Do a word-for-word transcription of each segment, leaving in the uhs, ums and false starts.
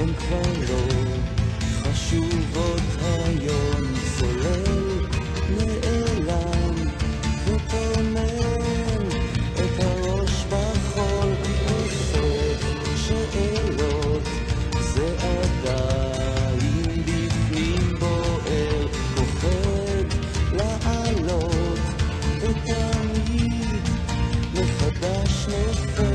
הן כבר לא חשובות היום, צולל נעלם וטומן את הראש בחול, אוסף שאלות זה עדיין בפנים בוער, פוחד לעלות ותמיד מחדש נופל.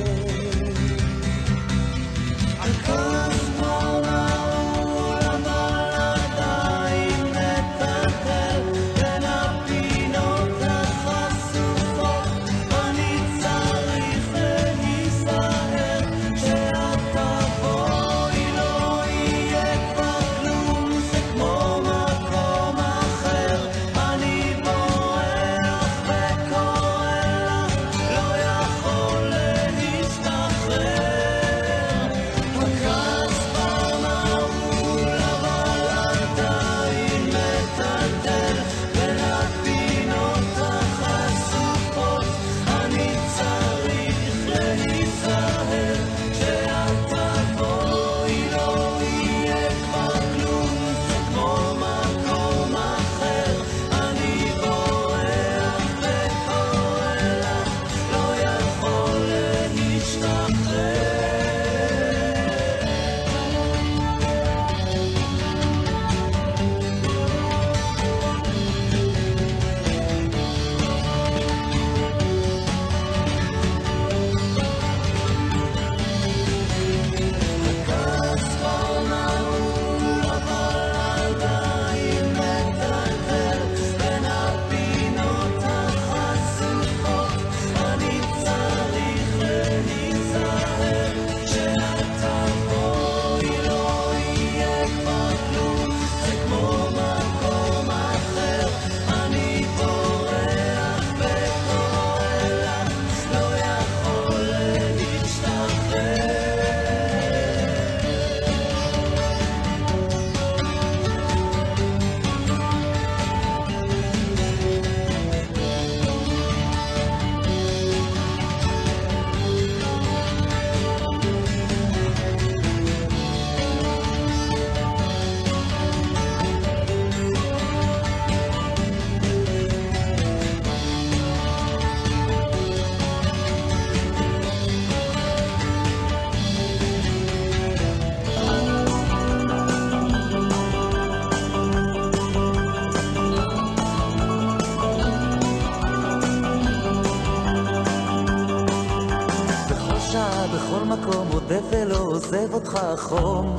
בכל מקום עודף ולא עוזב אותך החום,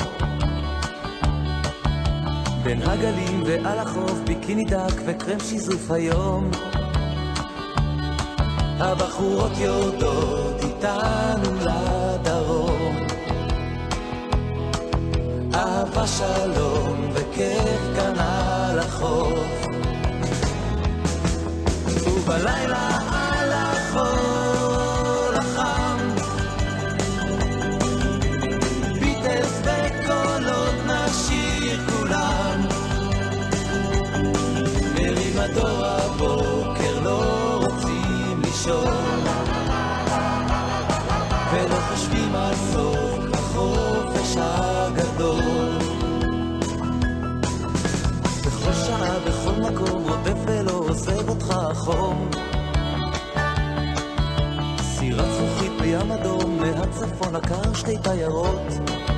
בין הגלים ועל החוף ביקיני דק וקרם שיזוף היום. הבחורות יורדות איתנו לדרום, אהבה שלום וכיף כאן על החוף, ובלילה על החול החם ביטס וקולות נשיר כולם, מרים הדור הבוקר לא רוצים לישון, ולא חושבים על סוף החופש הגדול. בכל שעה בכל מקום רודף ולא עוזב אותך החום, סירת זכוכית בים אדום, מהצפון הקר שתי תיירות,